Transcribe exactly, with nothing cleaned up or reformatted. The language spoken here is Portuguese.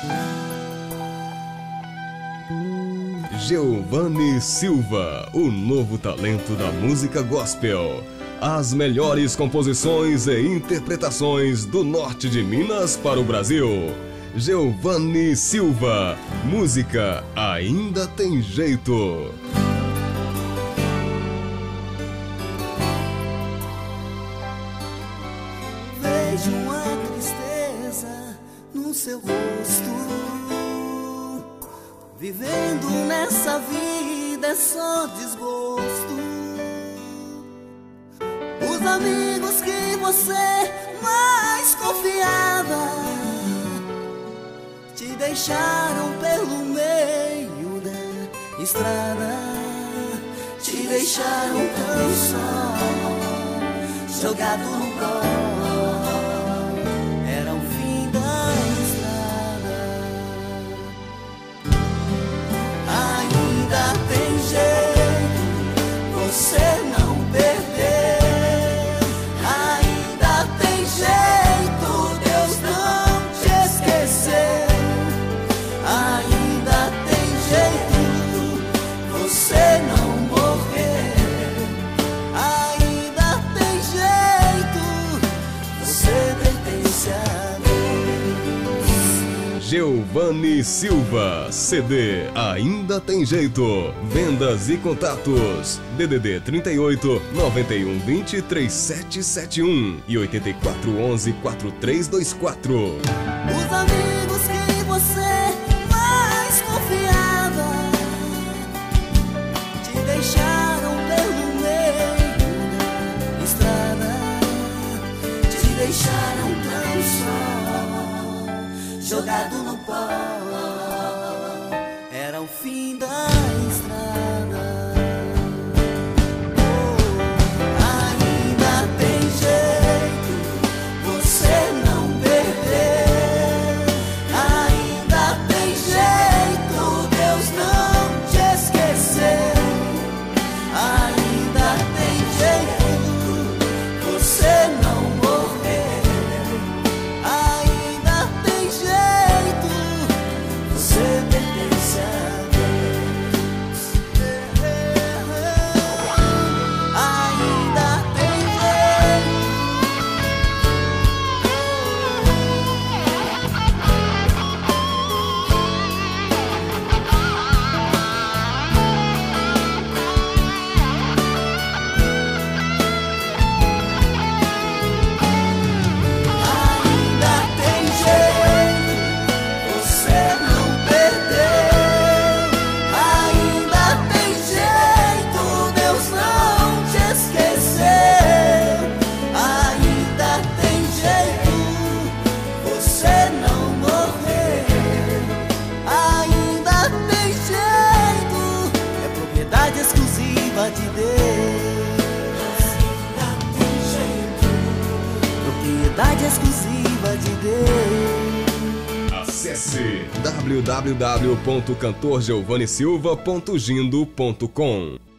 Geovani Silva, o novo talento da música gospel. As melhores composições e interpretações do norte de Minas para o Brasil. Geovani Silva, música Ainda Tem Jeito. Vejo uma tristeza no seu rosto. Vivendo nessa vida é só desgosto. Os amigos que você mais confiava te deixaram pelo meio da estrada. Te deixaram tão só, jogado no pó. Era o fim da estrada. Ainda tem jeito, você não perdeu. Ainda tem jeito, Deus não te esqueceu. Ainda tem jeito, você não morreu. Ainda tem jeito, você pertence a Deus. Geovani Silva, C D Ainda Tem Jeito. Vendas e contatos: D D D trinta e oito, noventa e um, vinte, trinta e sete setenta e um e oitenta e quatro, onze, quarenta e três vinte e quatro. Os amigos que você mais confiava te deixaram pelo meio da estrada. Te deixaram tão só, jogado no pó. Era o fim da estrada. Ainda tem jeito, você não perdeu. Ainda tem jeito, Deus não te esqueceu. Ainda tem jeito, você não morreu. Ainda tem jeito, você pertence a Deus. Ainda tem jeito. Ainda tem jeito, você não perdeu. Ainda tem jeito, Deus não te esqueceu. Ainda tem jeito, você não morreu. Ainda tem jeito, é propriedade exclusiva de Deus. Ainda tem jeito, propriedade exclusiva de Deus. Acesse w w w ponto cantor giovani silva ponto gindo ponto com.